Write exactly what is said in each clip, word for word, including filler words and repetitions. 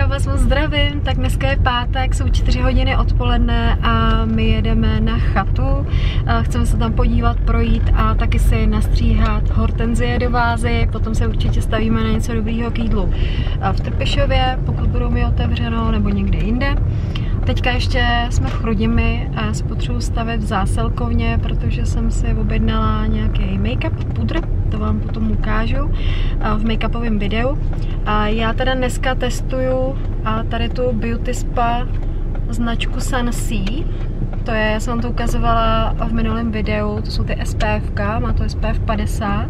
vás moc zdravím, tak dneska je pátek, jsou čtyři hodiny odpoledne a my jedeme na chatu. Chceme se tam podívat, projít a taky si nastříhat hortenzie do vázy, potom se určitě stavíme na něco dobrýho k jídlu v Trpišově, pokud budou mi otevřeno, nebo někde jinde. Teďka ještě jsme v Chrudimi a já si potřebuji stavit v zásilkovně, protože jsem si objednala nějaký make-up, pudr, to vám potom ukážu v make-upovém videu. A já teda dneska testuju a tady tu Beauty Spa značku Sun-C. To je, já jsem vám to ukazovala v minulém videu, to jsou ty S P F ka, má to S P F padesát.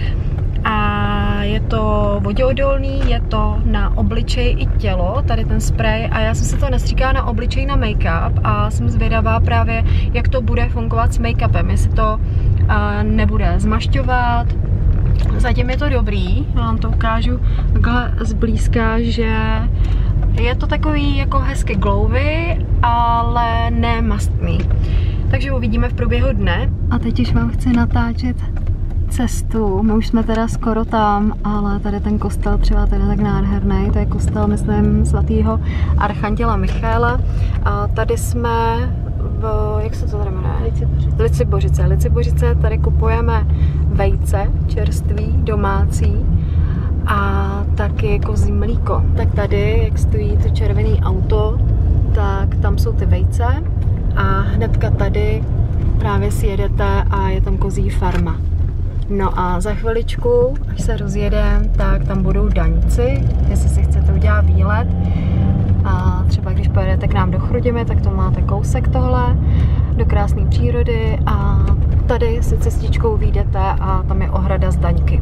A je to voděodolný, je to na obličej i tělo, tady ten spray, a já jsem se to nastříkala na obličej na make-up a jsem zvědavá právě, jak to bude fungovat s make-upem, jestli to uh, nebude zmašťovat. Zatím je to dobrý, já vám to ukážu takhle zblízka, že je to takový jako hezky glowy, ale ne mastný. Takže uvidíme v průběhu dne. A teď už vám chci natáčet cestu. My už jsme teda skoro tam, ale tady ten kostel třeba ten je tak nádherný. To je kostel, myslím, svatého archanděla Michaela. A tady jsme v, jak se to tady jmenuje? Licibořice. Licibořice. Licibořice, tady kupujeme vejce, čerství, domácí a taky kozí mlíko. Tak tady, jak stojí to červené auto, tak tam jsou ty vejce a hnedka tady právě si jedete a je tam kozí farma. No a za chviličku, až se rozjedem, tak tam budou daňci, jestli si chcete udělat výlet. A třeba když pojedete k nám do Chrudimi, tak to máte kousek tohle, do krásné přírody a tady si cestičkou vyjdete a tam je ohrada z Daňky.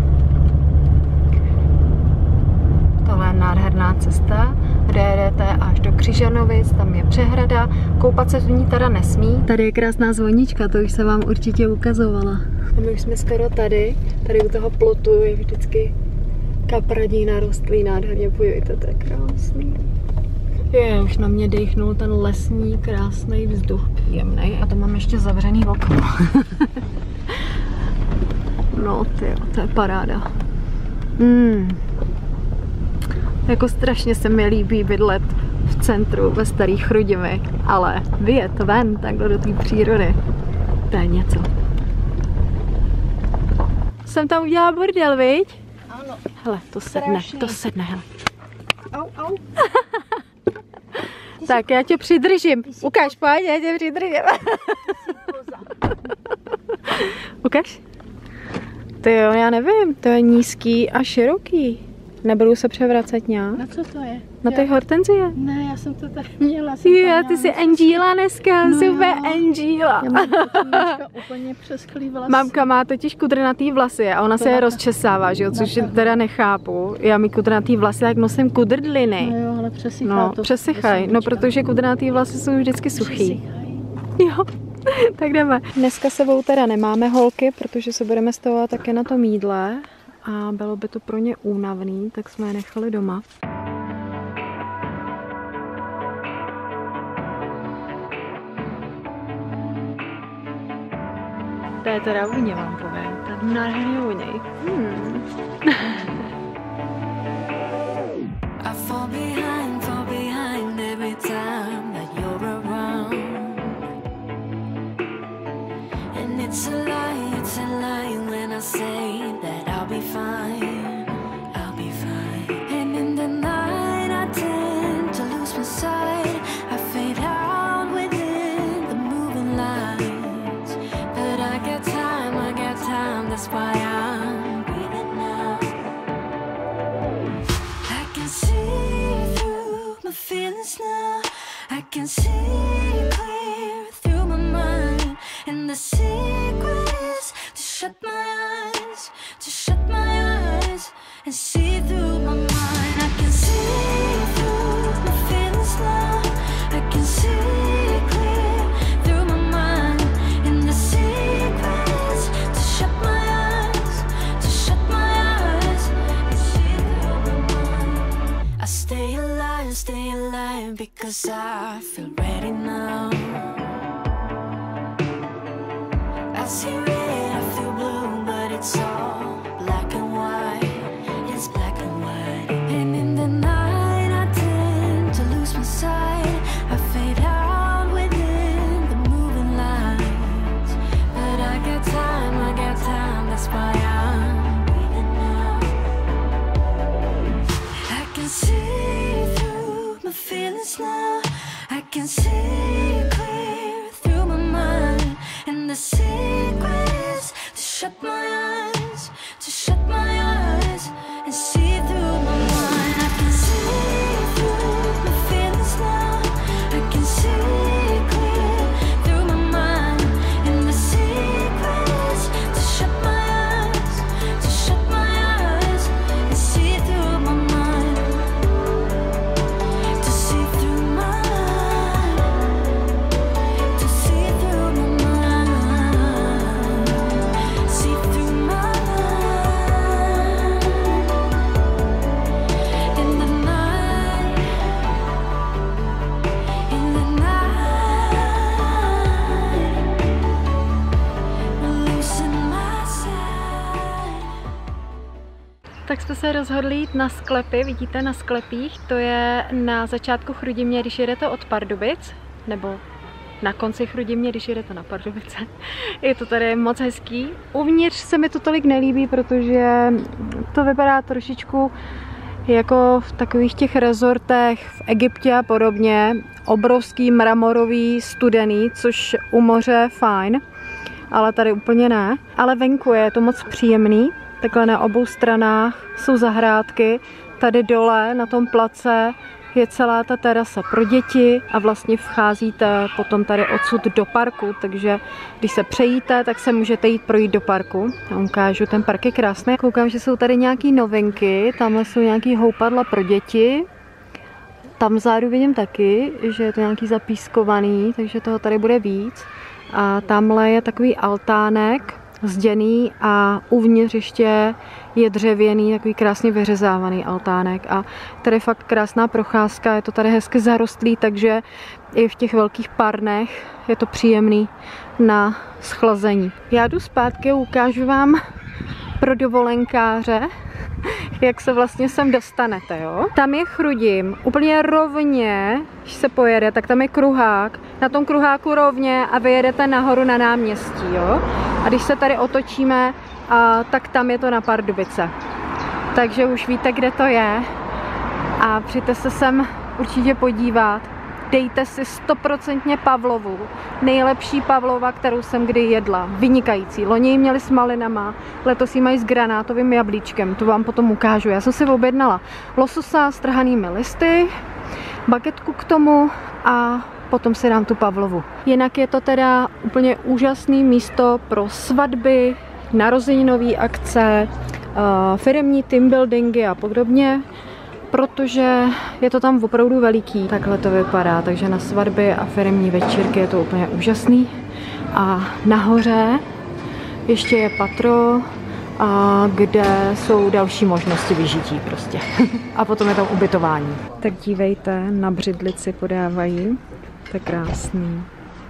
Tohle je nádherná cesta, kde jedete až do Křižanovic, tam je přehrada, koupat se v ní teda nesmí. Tady je krásná zvonička, to už jsem vám určitě ukazovala. A my už jsme skoro tady, tady u toho plotu je vždycky kapradí narostlý, nádherně, podívejte, to je krásný. Je, už na mě dechnul ten lesní krásný vzduch, jemnej, a to mám ještě zavřený okno. No tyjo, to je paráda. Hmm. Jako strašně se mi líbí bydlet v centru ve Starých Chrudimi, ale vyjet ven takhle do té přírody, to je něco. Jsem tam udělala bordel, viď? Ano. Hele, to sedne, strašný. To sedne, hele. Au, au. Tak, já tě přidržím. Ukaž, pojď, já tě přidržím. Ukaž. Ty jo, já nevím, to je nízký a široký. Nebudu se převracet nějak. Na co to je? Na ty hortenzie? Ne, já jsem to tady měla. Jo, ty jsi Angela dneska, no super Angela. Já mám úplně přesklý vlasy. Mamka má totiž kudrnatý vlasy a ona to se je rozčesává, že jo, což teda nechápu. Já mi kudrnatý vlasy, tak nosím kudrdliny. No jo, ale přesychá no, to. Přesychaj, no protože kudrnatý vlasy jsou vždycky suchý. Jo, tak jdeme. Dneska sebou teda nemáme holky, protože se budeme stavovat také na tom jídle a bylo by to pro ně únavný, tak jsme je nechali doma. To je teda vůně, vám povím. To je nádherně vůněj. Hmm. Because I feel ready now. I see red, I feel blue, but it's all black and white. It's black and white. And in the night I tend my feelings now. I can see clear through my mind, and the secret is to shut my eyes, to shut my eyes and see through my mind. I can see through my feelings now. I can see clear through my mind, and the secret is to shut my eyes, to shut my eyes and see through my mind, to see through my mind, to see through my mind, see through my mind. In the night, in the night, loosen my side. Tak jsme se rozhodli jít na sklepy, vidíte na sklepích, to je na začátku Chrudimi, když jedete od Pardubic, nebo na konci Chrudimi, když jedete na Pardubice. Je to tady moc hezký. Uvnitř se mi to tolik nelíbí, protože to vypadá trošičku jako v takových těch rezortech v Egyptě a podobně. Obrovský mramorový, studený, což u moře fajn, ale tady úplně ne. Ale venku je to moc příjemný. Takhle na obou stranách jsou zahrádky. Tady dole na tom place je celá ta terasa pro děti a vlastně vcházíte potom tady odsud do parku, takže když se přejíte, tak se můžete jít projít do parku. Já ukážu, ten park je krásný. Koukám, že jsou tady nějaké novinky, tamhle jsou nějaký houpadla pro děti. Tam vzadu vidím taky, že je to nějaký zapískovaný, takže toho tady bude víc. A tamhle je takový altánek, zděný a uvnitř ještě je dřevěný, takový krásně vyřezávaný altánek a tady je fakt krásná procházka, je to tady hezky zarostlý, takže i v těch velkých parnech je to příjemný na schlazení. Já jdu zpátky a ukážu vám pro dovolenkáře, jak se vlastně sem dostanete, jo. Tam je Chrudim, úplně rovně, když se pojede, tak tam je kruhák, na tom kruháku rovně a vyjedete nahoru na náměstí, jo. A když se tady otočíme, a, tak tam je to na Pardubice. Takže už víte, kde to je a přijďte se sem určitě podívat. Dejte si stoprocentně pavlovu, nejlepší pavlova, kterou jsem kdy jedla, vynikající. Loni ji měli s malinama, letos ji mají s granátovým jablíčkem, to vám potom ukážu. Já jsem si objednala lososa s trhanými listy, bagetku k tomu a potom si dám tu pavlovu. Jinak je to teda úplně úžasné místo pro svatby, narozeninové akce, firemní team buildingy a podobně, protože je to tam opravdu veliký. Takhle to vypadá, takže na svatby a firemní večírky je to úplně úžasný. A nahoře ještě je patro, a kde jsou další možnosti vyžití prostě. A potom je tam ubytování. Tak dívejte, na břidlici podávají. To je krásný.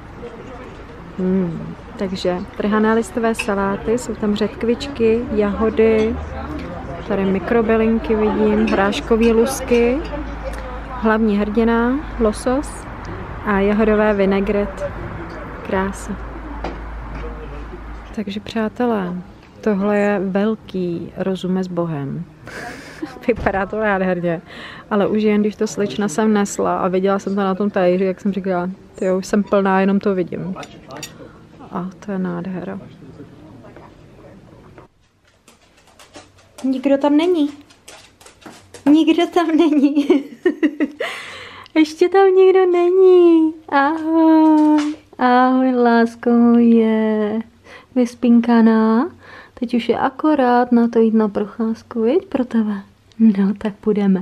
Hmm. Takže trhané listové saláty, jsou tam řetkvičky, jahody, tady mikrobylinky vidím, hráškové lusky, hlavní hrdina, losos a jahodové vinegret. Krása. Takže přátelé, tohle je velký rozume s Bohem. Vypadá to nádherně, ale už jen když to slečna sem nesla a viděla jsem to na tom talíři, jak jsem říkala, tyjo, už jsem plná, jenom to vidím. A to je nádhera. Nikdo tam není. Nikdo tam není. Ještě tam nikdo není. Ahoj. Ahoj, lásko moje. Vyspinkaná. Teď už je akorát na to jít na procházku, viď, pro tebe? No, tak půjdeme.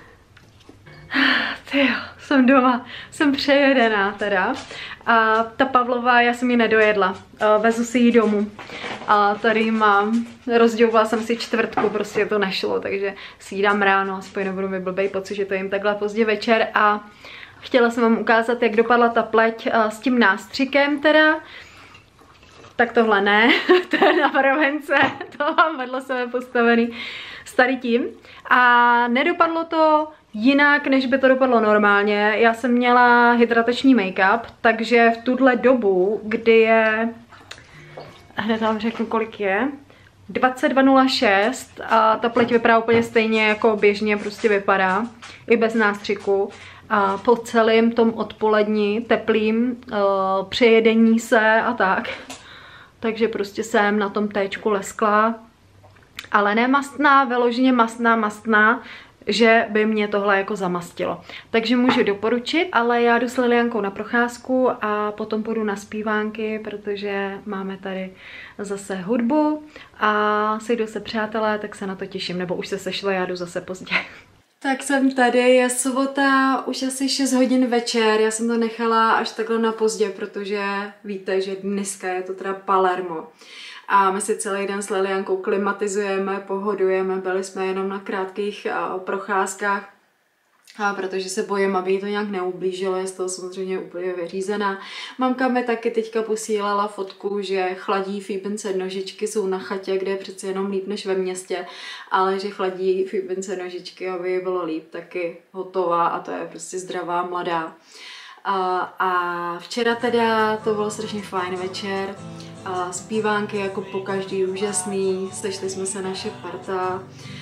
Tyjo, jsem doma, jsem přejedená teda. A ta pavlova, já jsem ji nedojedla, vezu si ji domů. A tady mám, rozdělovala jsem si čtvrtku, prostě to nešlo, takže si ji dám ráno, aspoň nebudu mi blbej pocit, že to jim takhle pozdě večer. A chtěla jsem vám ukázat, jak dopadla ta pleť s tím nástřikem teda. Tak tohle ne, to je na mravence, to mám vedle sebe postavený s tady tím. A nedopadlo to jinak, než by to dopadlo normálně. Já jsem měla hydratační make-up, takže v tuhle dobu, kdy je, hned vám řeknu, kolik je, dvacet dva nula šest a ta pleť vypadá úplně stejně, jako běžně prostě vypadá, i bez nástřiku. a po celém tom odpolední teplým uh, přejedení se a tak. Takže prostě jsem na tom téčku leskla, ale ne mastná, vyloženě mastná, mastná, že by mě tohle jako zamastilo. Takže můžu doporučit, ale já jdu s Liliankou na procházku a potom půjdu na zpívánky, protože máme tady zase hudbu a sejdou se přátelé, tak se na to těším, nebo už se sešlo, já jdu zase pozdě. Tak jsem tady, je sobota, už asi šest hodin večer, já jsem to nechala až takhle na pozdě, protože víte, že dneska je to teda Palermo. A my si celý den s Liliankou klimatizujeme, pohodujeme, byli jsme jenom na krátkých uh, procházkách, a protože se bojím, aby jí to nějak neublížilo, je z toho samozřejmě úplně vyřízená. Mamka mi taky teďka posílala fotku, že chladí Fíbince nožičky, jsou na chatě, kde je přece jenom líp než ve městě, ale že chladí Fíbince nožičky, aby jí bylo líp, taky hotová a to je prostě zdravá, mladá. A, a včera teda to bylo strašně fajn večer, a zpívánky jako po každý úžasný, sešli jsme se naše parta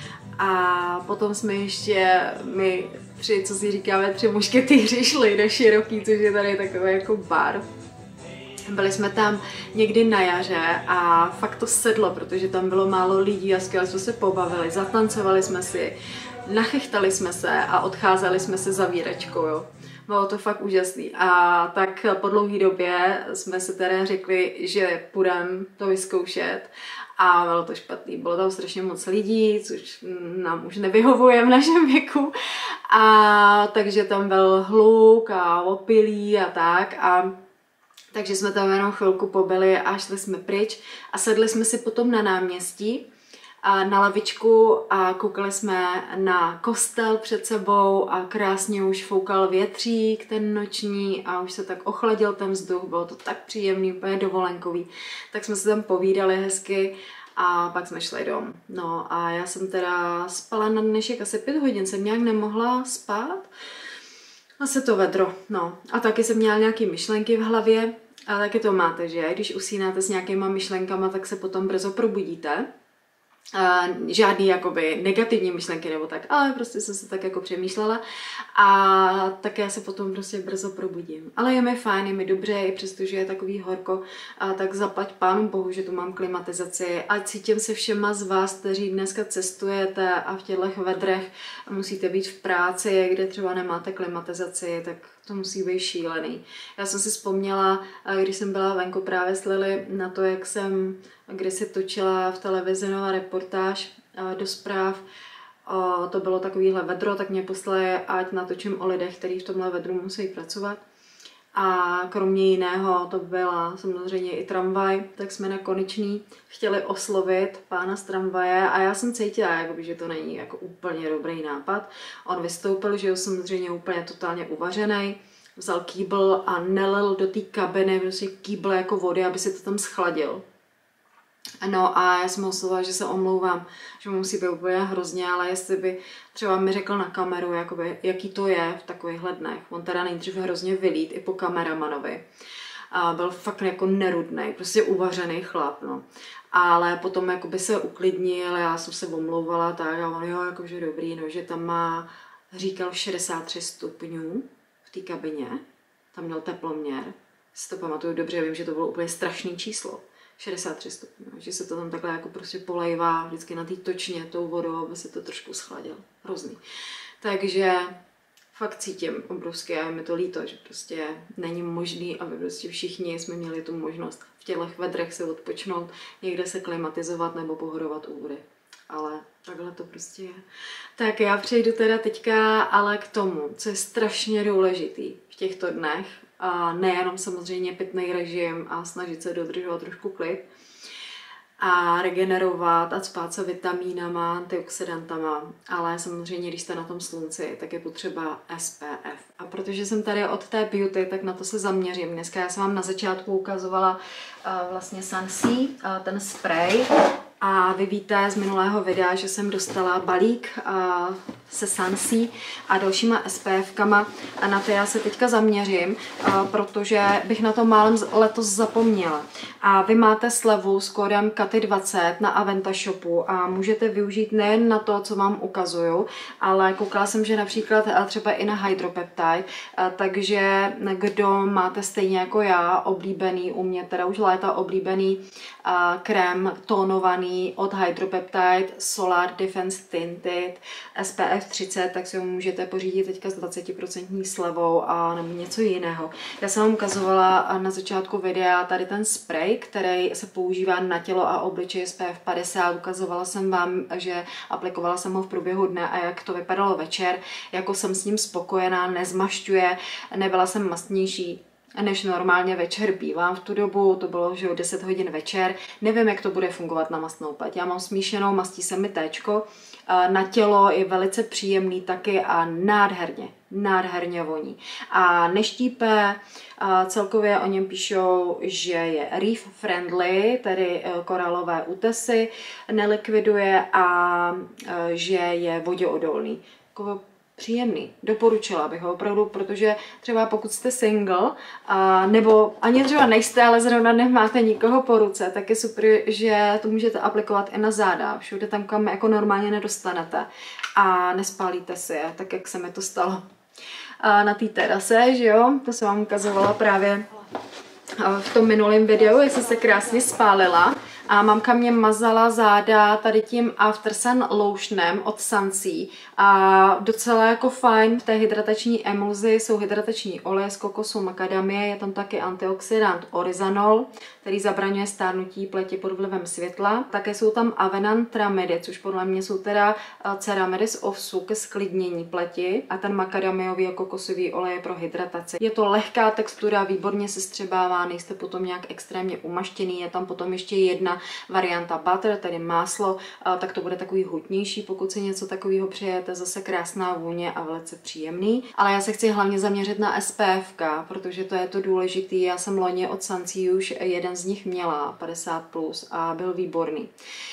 a potom jsme ještě my tři, co si říkáme, tři mušketýři šli na Široký, což je tady takový jako bar. Byli jsme tam někdy na jaře a fakt to sedlo, protože tam bylo málo lidí a skvěle jsme se pobavili, zatancovali jsme si, nachechtali jsme se a odcházeli jsme se zavírečkou, jo. Bylo to fakt úžasný. A tak po dlouhé době jsme se teda řekli, že půjdeme to vyzkoušet. A bylo to špatný. Bylo tam strašně moc lidí, což nám už nevyhovuje v našem věku. A takže tam byl hluk a opilí a tak. A takže jsme tam jenom chvilku pobyli a šli jsme pryč. A sedli jsme si potom na náměstí a na lavičku a koukali jsme na kostel před sebou a krásně už foukal větřík ten noční a už se tak ochladil ten vzduch, bylo to tak příjemný, úplně dovolenkový. Tak jsme se tam povídali hezky a pak jsme šli domů. No a já jsem teda spala na dnešek asi pět hodin, jsem nějak nemohla spát. Asi to vedro, no. A taky jsem měla nějaké myšlenky v hlavě a taky to máte, že když usínáte s nějakýma myšlenkama, tak se potom brzo probudíte. Uh, žádný jakoby negativní myšlenky nebo tak, ale prostě jsem se tak jako přemýšlela a tak já se potom prostě brzo probudím. Ale je mi fajn, je mi dobře, i přestože je takový horko, a tak zaplať pánu bohu, že tu mám klimatizaci a cítím se všema z vás, kteří dneska cestujete a v těchto vedrech musíte být v práci, kde třeba nemáte klimatizaci, tak to musí být šílený. Já jsem si vzpomněla, když jsem byla venku právě s Lily, na to, jak jsem kdysi točila v televizi nová reportáž do zpráv. To bylo takovýhle vedro, tak mě poslali, ať natočím o lidech, kteří v tomhle vedru musí pracovat. A kromě jiného to byla samozřejmě i tramvaj, tak jsme na Konečný chtěli oslovit pána z tramvaje a já jsem cítila, jakoby, že to není jako úplně dobrý nápad. On vystoupil, že je samozřejmě úplně totálně uvařený, vzal kýbl a nelil do té kabiny prostě kýbl jako vody, aby si to tam schladil. No a já jsem ho oslovila, že se omlouvám, že mu musí být úplně hrozně, ale jestli by třeba mi řekl na kameru, jakoby, jaký to je v takovýchhle dnech. On teda nejdřív hrozně vylít i po kameramanovi. A byl fakt jako nerudnej, prostě uvařený chlap, no. Ale potom jakoby se uklidnil, já jsem se omlouvala tak a on jo, jakože dobrý, no, že tam má, říkal šedesát tři stupňů v té kabině, tam měl teploměr, si to pamatuju dobře, vím, že to bylo úplně strašný číslo. šedesát tři stupňů, že se to tam takhle jako prostě polejvá vždycky na té točně tou vodou, aby se to trošku schladilo. Hrozný. Takže fakt cítím obrovské a je mi to líto, že prostě není možný, aby prostě všichni jsme měli tu možnost v těch vedrech se odpočnout, někde se klimatizovat nebo pohodovat u vody. Ale takhle to prostě je. Tak já přejdu teda teďka ale k tomu, co je strašně důležitý v těchto dnech. A nejenom samozřejmě pitný režim a snažit se dodržovat trošku klid a regenerovat a spát se vitamínama, antioxidantama, ale samozřejmě, když jste na tom slunci, tak je potřeba S P F. A protože jsem tady od té beauty, tak na to se zaměřím. Dneska já jsem vám na začátku ukazovala uh, vlastně Sunsea, uh, ten spray. A vy víte z minulého videa, že jsem dostala balík uh, se Sansí a dalšíma S P F kama a na to já se teďka zaměřím, protože bych na to málem letos zapomněla. A vy máte slevu s kódem Katy dvacet na Aventa shopu a můžete využít nejen na to, co vám ukazuju, ale koukala jsem, že například třeba i na Hydropeptide, takže kdo máte stejně jako já oblíbený, u mě teda už léta oblíbený krém tónovaný od Hydropeptide Solar Defense Tinted S P F třicet, tak si ho můžete pořídit teďka s dvacet procent slevou a nebo něco jiného. Já jsem vám ukazovala na začátku videa tady ten spray, který se používá na tělo a obličej S P F padesát. Ukazovala jsem vám, že aplikovala jsem ho v průběhu dne a jak to vypadalo večer. Jako jsem s ním spokojená, nezmašťuje, nebyla jsem mastnější než normálně večer bývám v tu dobu, to bylo že deset hodin večer. Nevím, jak to bude fungovat na mastnou pleť. Já mám smíšenou, mastí se mi téčko. Na tělo je velice příjemný taky a nádherně, nádherně voní. A neštípe, celkově o něm píšou, že je reef friendly, tedy koralové útesy, nelikviduje a že je voděodolný. Příjemný. Doporučila bych ho opravdu, protože třeba pokud jste single, a, nebo ani třeba nejste, ale zrovna nemáte nikoho po ruce, tak je super, že to můžete aplikovat i na záda. Všude tam, kam jako normálně nedostanete a nespálíte si je, tak jak se mi to stalo a na té terase, že jo? To jsem vám ukazovala právě v tom minulém videu, jak jsem se krásně spálila. A mamka mě mazala záda tady tím After Sun lotionem od Sansí a docela jako fajn. V té hydratační emulzi jsou hydratační oleje z kokosu, makadamie, je tam taky antioxidant oryzanol, který zabraňuje stárnutí pleti pod vlivem světla. Také jsou tam avenantramidy, což podle mě jsou teda ceramidy z ovsu ke sklidnění pleti a ten makadamiový a kokosový olej je pro hydrataci. Je to lehká textura, výborně se střebává, nejste potom nějak extrémně umaštěný, je tam potom ještě jedna varianta butter, tedy máslo, tak to bude takový hutnější, pokud si něco takového přejete, zase krásná vůně a velice příjemný. Ale já se chci hlavně zaměřit na S P F ka, protože to je to důležitý. Já jsem loni od Sansí už jeden z nich měla, padesát plus, a byl výborný.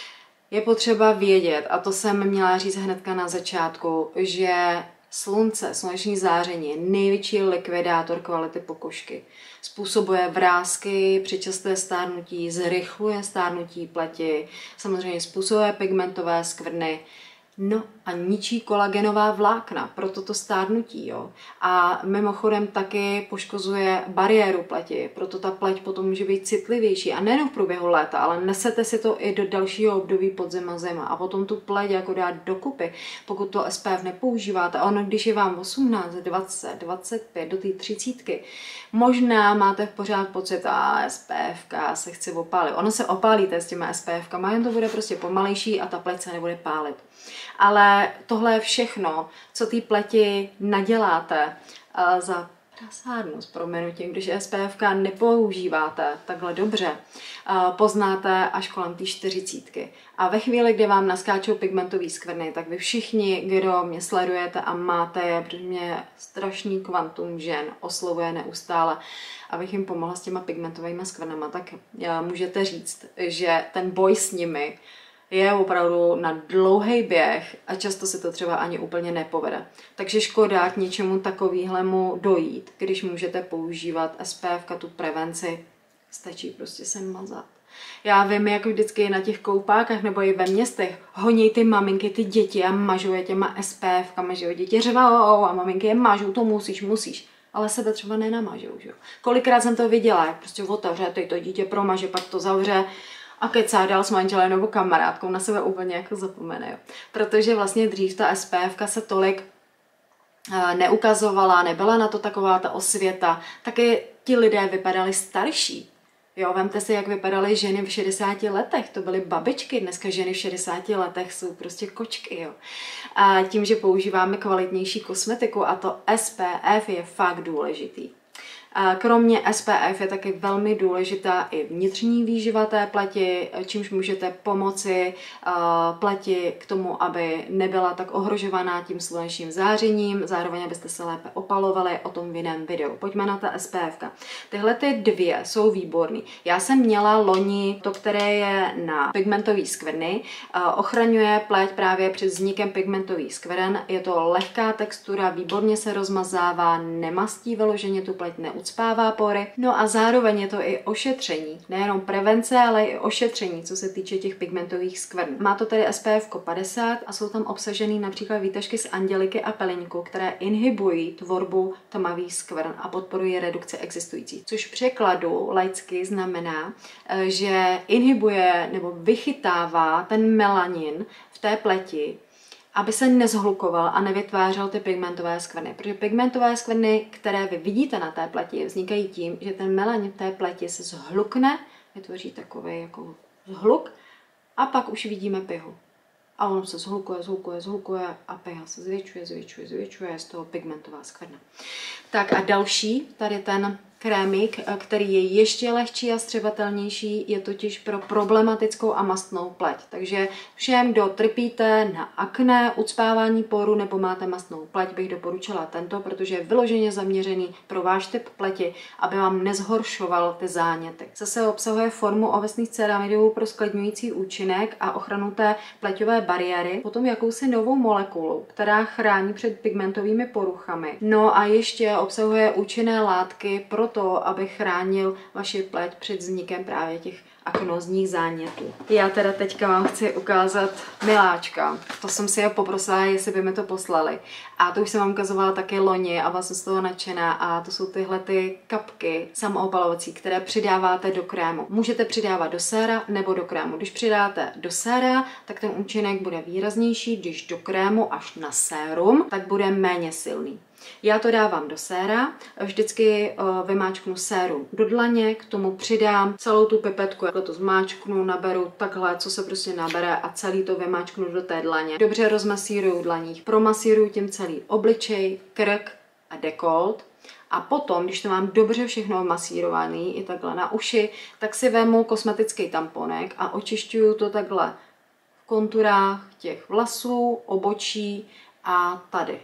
Je potřeba vědět, a to jsem měla říct hnedka na začátku, že slunce, sluneční záření je největší likvidátor kvality pokožky. Způsobuje vrásky, předčasné stárnutí, zrychluje stárnutí pleti, samozřejmě způsobuje pigmentové skvrny, no a ničí kolagenová vlákna, proto to stárnutí, jo. A mimochodem taky poškozuje bariéru pleti, proto ta pleť potom může být citlivější a nejen v průběhu léta, ale nesete si to i do dalšího období podzima zima a potom tu pleť jako dát dokupy, pokud to S P F nepoužíváte. A ono, když je vám osmnáct, dvacet, dvacet pět do té třicítky, možná máte v pořád pocit, a S P F ka se chci opálit. Ono se opálíte s těma S P F kama, jen to bude prostě pomalejší a ta pleť se nebude pálit. Ale tohle je všechno, co té pleti naděláte uh, za prasárnu s proměnutím, když S P F ka nepoužíváte takhle dobře, uh, poznáte až kolem té čtyřicítky. A ve chvíli, kdy vám naskáčou pigmentový skvrny, tak vy všichni, kdo mě sledujete a máte je, protože mě strašný kvantum žen oslovuje neustále, abych jim pomohla s těma pigmentovými skvrnama, tak uh, můžete říct, že ten boj s nimi je opravdu na dlouhý běh a často se to třeba ani úplně nepovede. Takže škoda k něčemu takovému dojít, když můžete používat S P F ka, tu prevenci, stačí prostě se mazat. Já vím, jak vždycky na těch koupákách nebo i ve městech honí ty maminky, ty děti a mažou je těma S P F kama, že jo, děti řvou a maminky je mažou, to musíš, musíš. Ale sebe třeba nenamažou, že jo. Kolikrát jsem to viděla, jak prostě otevře, teď to dítě promaže, pak to zavře a kecá dál s manželem nebo kamarádkou, na sebe úplně jako zapomene, jo. Protože vlastně dřív ta S P F ka se tolik uh, neukazovala, nebyla na to taková ta osvěta, taky ti lidé vypadali starší. Jo, vemte si, jak vypadaly ženy v šedesáti letech, to byly babičky, dneska ženy v šedesáti letech jsou prostě kočky, jo. A tím, že používáme kvalitnější kosmetiku a to S P F je fakt důležitý. Kromě S P F je taky velmi důležitá i vnitřní výživa té pleti, čímž můžete pomoci pleti k tomu, aby nebyla tak ohrožovaná tím slunečním zářením, zároveň abyste se lépe opalovali, o tom v jiném videu. Pojďme na ta S P F ka. Tyhle ty dvě jsou výborný. Já jsem měla loni to, které je na pigmentový skvrny, ochraňuje pleť právě před vznikem pigmentových skvrn. Je to lehká textura, výborně se rozmazává, nemastí vyloženě tu pleť, neucpává pory. No a zároveň je to i ošetření. Nejenom prevence, ale i ošetření, co se týče těch pigmentových skvrn. Má to tedy S P F padesát a jsou tam obsažený například výtažky z angeliky a pelinku, které inhibují tvorbu tmavých skvrn a podporují redukci existujících. Což v překladu laicky znamená, že inhibuje nebo vychytává ten melanin v té pleti, aby se nezhlukoval a nevytvářel ty pigmentové skvrny. Protože pigmentové skvrny, které vy vidíte na té pleti, vznikají tím, že ten melanin v té pleti se zhlukne, vytvoří takový jako zhluk a pak už vidíme pihu. A ono se zhlukuje, zhlukuje, zhlukuje a piha se zvětšuje, zvětšuje, zvětšuje, z toho pigmentová skvrna. Tak a další, tady ten krémik, který je ještě lehčí a střebatelnější, je totiž pro problematickou a mastnou pleť. Takže všem, kdo trpíte na akné, ucpávání poru nebo máte mastnou pleť, bych doporučila tento, protože je vyloženě zaměřený pro váš typ pleti, aby vám nezhoršoval ty záněty. Zase obsahuje formu ovesných ceramidů pro sklidňující účinek a ochranu té pleťové bariéry, potom jakousi novou molekulu, která chrání před pigmentovými poruchami. No a ještě obsahuje účinné látky pro to, aby chránil vaši pleť před vznikem právě těch aknózních zánětů. Já teda teďka vám chci ukázat miláčka. To jsem si je poprosila, jestli by mi to poslali. A to už jsem vám ukazovala také loni a vlastně z toho nadšená. A to jsou tyhle ty kapky samoopalovací, které přidáváte do krému. Můžete přidávat do séra nebo do krému. Když přidáte do séra, tak ten účinek bude výraznější, když do krému až na sérum, tak bude méně silný. Já to dávám do séra, vždycky uh, vymáčknu sérum do dlaně, k tomu přidám celou tu pipetku, takhle to zmáčknu, naberu takhle, co se prostě nabere a celý to vymáčknu do té dlaně. Dobře rozmasíruju dlaních, promasíruju tím celý obličej, krk a dekolt. A potom, když to mám dobře všechno masírovaný, i takhle na uši, tak si vemu kosmetický tamponek a očišťuju to takhle v konturách těch vlasů, obočí a tady.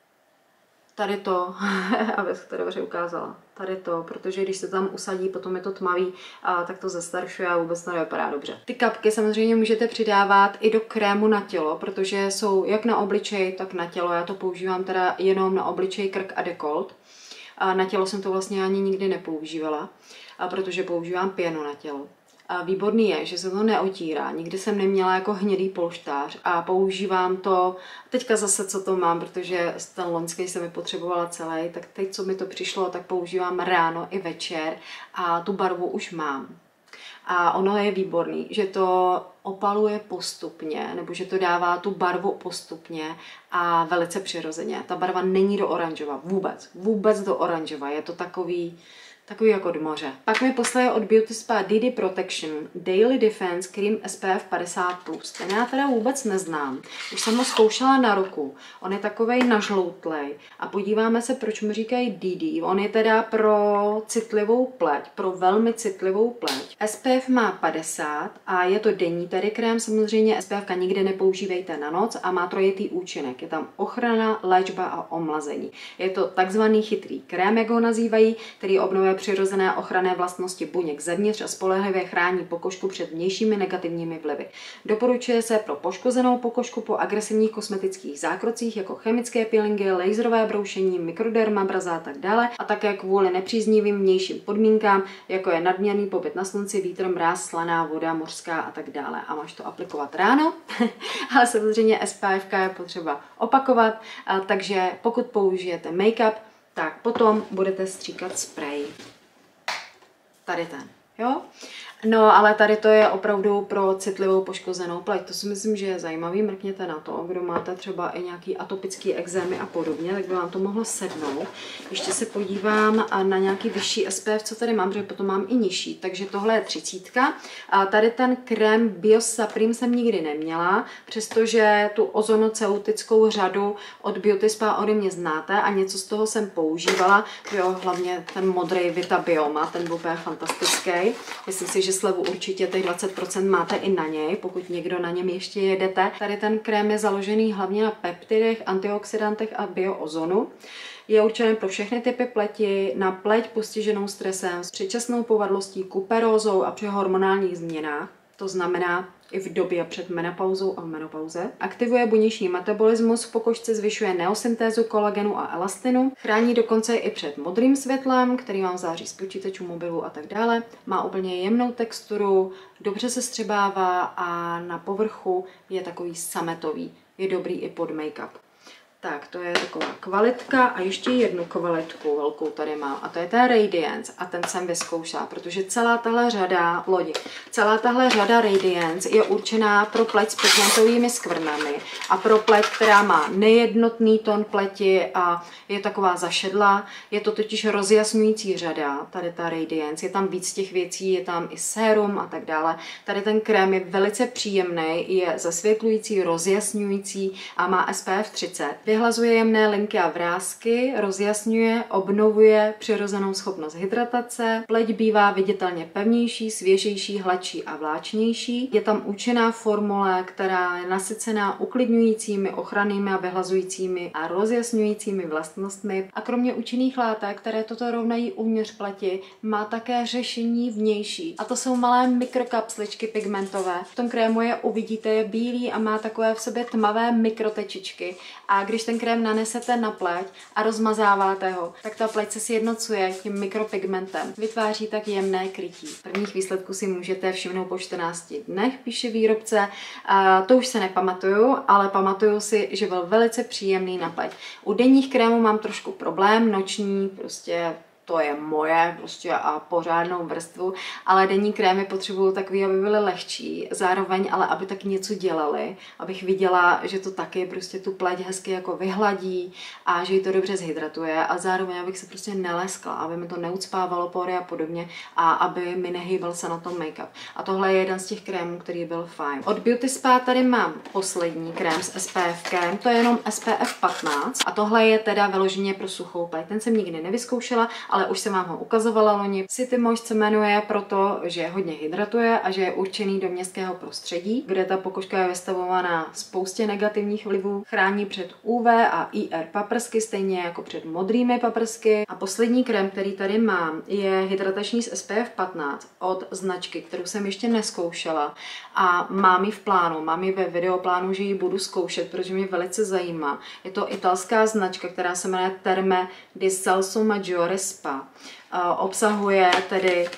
Tady to, abych to dobře ukázala, tady to, protože když se tam usadí, potom je to tmavý, a tak to zastaršuje a vůbec to nevypadá dobře. Ty kapky samozřejmě můžete přidávat i do krému na tělo, protože jsou jak na obličej, tak na tělo. Já to používám teda jenom na obličej, krk a dekolt. A na tělo jsem to vlastně ani nikdy nepoužívala, a protože používám pěnu na tělo. A výborný je, že se to neotírá. Nikdy jsem neměla jako hnědý polštář a používám to, teďka zase co to mám, protože ten loňský jsem mi potřebovala celý, tak teď co mi to přišlo, tak používám ráno i večer a tu barvu už mám. A ono je výborný, že to opaluje postupně, nebo že to dává tu barvu postupně a velice přirozeně. Ta barva není do oranžova, vůbec, vůbec do oranžova, je to takový... Takový jako do moře. Pak mi poslali od Beauty Spa D D Protection Daily Defense Cream S P F padesát plus. Ten já teda vůbec neznám. Už jsem ho zkoušela na ruku. On je takovej nažloutlej. A podíváme se, proč mu říkají D D. On je teda pro citlivou pleť, pro velmi citlivou pleť. S P F má padesát a je to denní tedy krém. Samozřejmě S P F nikdy nepoužívejte na noc a má trojitý účinek. Je tam ochrana, léčba a omlazení. Je to takzvaný chytrý krém, jak ho nazývají, který obnovuje přirozené ochranné vlastnosti buněk zevnitř a spolehlivě chrání pokožku před vnějšími negativními vlivy. Doporučuje se pro poškozenou pokožku po agresivních kosmetických zákrocích jako chemické peelingy, laserové broušení, mikrodermabraza a tak dále, a také kvůli nepříznivým vnějším podmínkám, jako je nadměrný pobyt na slunci, vítr, mráz, slaná voda, mořská a tak dále. A máš to aplikovat ráno, ale samozřejmě S P F je potřeba opakovat, takže pokud použijete make-up, tak potom budete stříkat sprej. Tady ten, jo? No, ale tady to je opravdu pro citlivou poškozenou pleť. To si myslím, že je zajímavý. Mrkněte na to, kdo máte třeba i nějaký atopický ekzémy a podobně, tak by vám to mohlo sednout. Ještě se podívám na nějaký vyšší S P F, co tady mám, protože potom mám i nižší. Takže tohle je třicítka. A tady ten krém Biosupreme jsem nikdy neměla, přestože tu ozonoceutickou řadu od Beauty Spa ode mě znáte a něco z toho jsem používala. Jo, hlavně ten modrý Vita Bioma, ten byl úplně fantastický. Myslím si, že slevu určitě těch dvacet procent máte i na něj, pokud někdo na něm ještě jedete. Tady ten krém je založený hlavně na peptidech, antioxidantech a bioozonu. Je určený pro všechny typy pleti, na pleť postiženou stresem, s předčasnou povadlostí, kuperózou a při hormonálních změnách. To znamená i v době před menopauzou a v menopauze. Aktivuje buněčný metabolismus, v pokožce zvyšuje neosyntézu kolagenu a elastinu, chrání dokonce i před modrým světlem, který vám září z počítačů, mobilů a tak dále. Má úplně jemnou texturu, dobře se střebává a na povrchu je takový sametový. Je dobrý i pod make-up. Tak, to je taková kvalitka a ještě jednu kvalitku velkou tady mám a to je ta Radiance a ten jsem vyzkoušela, protože celá tahle řada, lodi, celá tahle řada Radiance je určená pro pleť s pigmentovými skvrnami a pro pleť, která má nejednotný tón pleti a je taková zašedlá. Je to totiž rozjasňující řada, tady ta Radiance, je tam víc těch věcí, je tam i sérum a tak dále. Tady ten krém je velice příjemný, je zasvětlující, rozjasňující a má S P F třicet. Vyhlazuje jemné linky a vrásky, rozjasňuje, obnovuje přirozenou schopnost hydratace, pleť bývá viditelně pevnější, svěžejší, hladší a vláčnější. Je tam účinná formule, která je nasycená uklidňujícími, ochrannými a vyhlazujícími a rozjasňujícími vlastnostmi. A kromě účinných látek, které toto rovnají uvnitř pleti, má také řešení vnější. A to jsou malé mikrokapsličky pigmentové. V tom krému je uvidíte, je bílý a má takové v sobě tmavé mikrotečičky. A když ten krém nanesete na pleť a rozmazáváte ho, tak ta pleť se sjednocuje tím mikropigmentem. Vytváří tak jemné krytí. Prvních výsledků si můžete všimnout po čtrnácti dnech, píše výrobce. A to už se nepamatuju, ale pamatuju si, že byl velice příjemný na pleť. U denních krémů mám trošku problém, noční prostě to je moje prostě a pořádnou vrstvu, ale denní krémy potřebuju takový, aby byly lehčí, zároveň ale aby taky něco dělali, abych viděla, že to taky prostě tu pleť hezky jako vyhladí a že ji to dobře zhydratuje a zároveň abych se prostě neleskla, aby mi to neucpávalo pory a podobně a aby mi nehýbal se na tom make-up. A tohle je jeden z těch krémů, který byl fajn. Od Beauty Spa tady mám poslední krém s S P F kem, to je jenom S P F patnáct a tohle je teda vyloženě pro suchou pleť. Ten jsem nikdy nevyzkoušela, ale už jsem vám ho ukazovala loni. City Moist se jmenuje proto, že hodně hydratuje a že je určený do městského prostředí, kde ta pokožka je vystavovaná spoustě negativních vlivů. Chrání před U V a I R paprsky, stejně jako před modrými paprsky. A poslední krém, který tady mám, je hydratační s S P F patnáct od značky, kterou jsem ještě neskoušela a mám ji v plánu, mám ji ve videoplánu, že ji budu zkoušet, protože mě velice zajímá. Je to italská značka, která se jmenuje Terme di Salso Maggiore Spa. Obsahuje tedy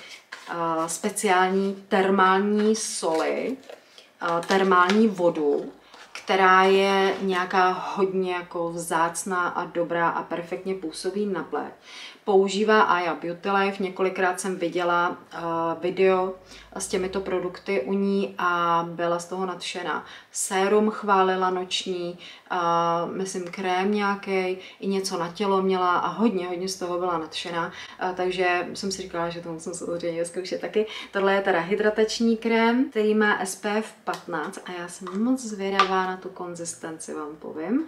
speciální termální soli, termální vodu, která je nějaká hodně jako vzácná a dobrá a perfektně působí na pleť. Používá Aya Beauty Life, několikrát jsem viděla uh, video s těmito produkty u ní a byla z toho nadšená. Sérum chválila noční, uh, myslím krém nějaký, i něco na tělo měla a hodně, hodně z toho byla nadšená, uh, takže jsem si říkala, že to musím samozřejmě zkoušet taky. Tohle je teda hydratační krém, který má S P F patnáct a já jsem moc zvědavá na tu konzistenci, vám povím.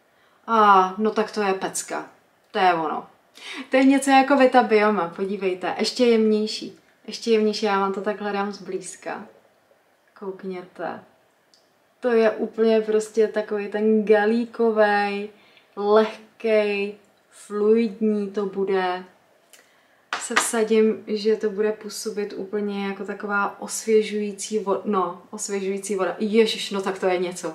A no tak to je pecka, to je ono. To je něco jako Vita Bioma, podívejte, ještě jemnější. Ještě jemnější, já vám to takhle dám zblízka. Koukněte. To je úplně prostě takový ten galíkovej, lehkej, fluidní to bude. Se vsadím, že to bude působit úplně jako taková osvěžující voda. No, osvěžující voda. Ježiš, no tak to je něco.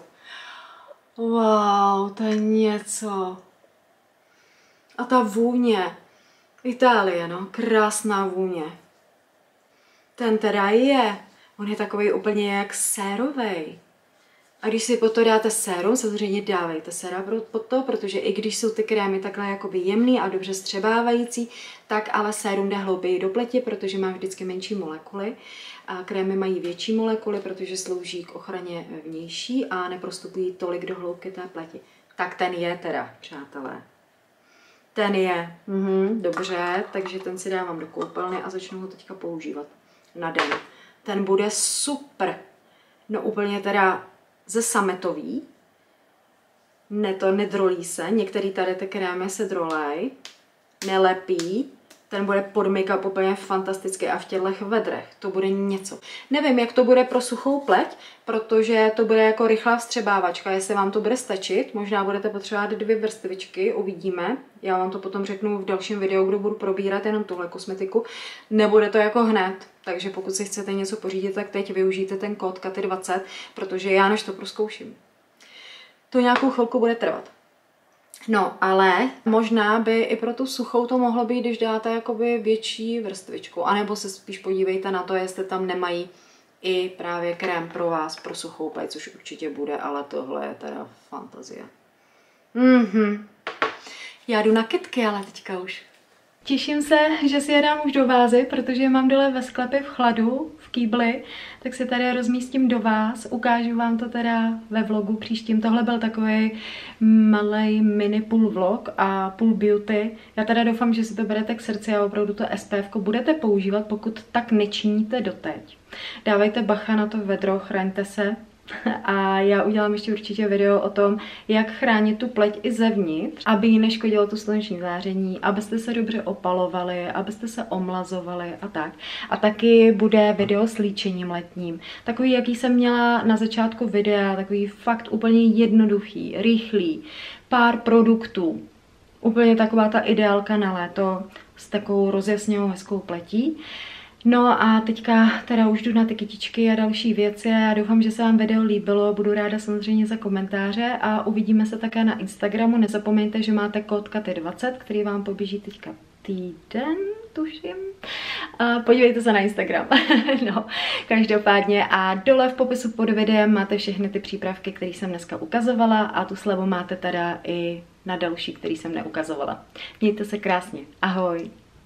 Wow, to je něco. A ta vůně, Itálie, no, krásná vůně. Ten teda je, on je takový úplně jak sérovej. A když si pod to dáte sérum, samozřejmě dávejte séra pod to, protože i když jsou ty krémy takhle jakoby jemný a dobře střebávající, tak ale sérum jde hlouběji do pleti, protože má vždycky menší molekuly. A krémy mají větší molekuly, protože slouží k ochraně vnější a neprostupují tolik do hloubky té pleti. Tak ten je teda, přátelé. Ten je. Mhm, dobře, takže ten si dávám do koupelny a začnu ho teďka používat na den. Ten bude super. No úplně teda ze sametový. Ne, to nedrolí se. Některý tady ty krémy se drolej. Nelepí. Ten bude pod make-up úplně fantastický a v těchto vedrech. To bude něco. Nevím, jak to bude pro suchou pleť, protože to bude jako rychlá vstřebávačka, jestli vám to bude stačit. Možná budete potřebovat dvě vrstvičky, uvidíme. Já vám to potom řeknu v dalším videu, kdy budu probírat jenom tuhle kosmetiku. Nebude to jako hned, takže pokud si chcete něco pořídit, tak teď využijte ten kód Katy dvacet, protože já než to prozkouším. To nějakou chvilku bude trvat. No, ale možná by i pro tu suchou to mohlo být, když dáte jakoby větší vrstvičku. A nebo se spíš podívejte na to, jestli tam nemají i právě krém pro vás, pro suchou pleť, což určitě bude, ale tohle je teda fantazie. Mhm. Já jdu na kytky, ale teďka už. Těším se, že si je dám už do vázy, protože mám dole ve sklepě v chladu, v kýbli, tak si tady rozmístím do vás. Ukážu vám to teda ve vlogu příštím. Tohle byl takový malej mini půl vlog a půl beauty. Já teda doufám, že si to berete k srdci a opravdu to S P F ko budete používat, pokud tak nečiníte doteď. Dávejte bacha na to vedro, chraňte se. A já udělám ještě určitě video o tom, jak chránit tu pleť i zevnitř, aby jí neškodilo to sluneční záření, abyste se dobře opalovali, abyste se omlazovali a tak. A taky bude video s líčením letním. Takový, jaký jsem měla na začátku videa, takový fakt úplně jednoduchý, rychlý, pár produktů. Úplně taková ta ideálka na léto s takovou rozjasněnou hezkou pletí. No a teďka teda už jdu na ty kytičky a další věci. Já doufám, že se vám video líbilo, budu ráda samozřejmě za komentáře a uvidíme se také na Instagramu. Nezapomeňte, že máte kód Katy dvacet, který vám poběží teďka týden, tuším. A podívejte se na Instagram. No, každopádně a dole v popisu pod videem máte všechny ty přípravky, které jsem dneska ukazovala a tu slevu máte teda i na další, který jsem neukazovala. Mějte se krásně. Ahoj!